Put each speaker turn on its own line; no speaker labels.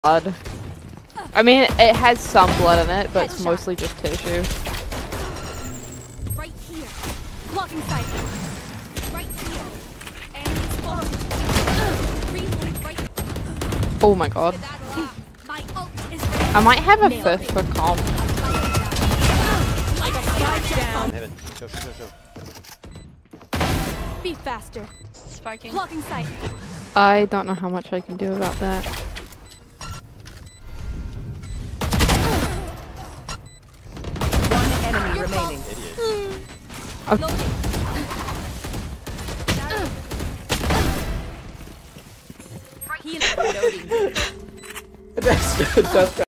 blood. I mean, it has some blood in it, but it's mostly just tissue.
Right here. Blocking sight. Right here. And explode. Reload right.
Oh my god.
My ult is
I might have a fifth for comp.
Heaven. Go.
Be faster.
Spiking.
Blocking sight.
I don't know how much I can do about that.
One enemy remaining.
Idiot.
Okay.
Healing.
That's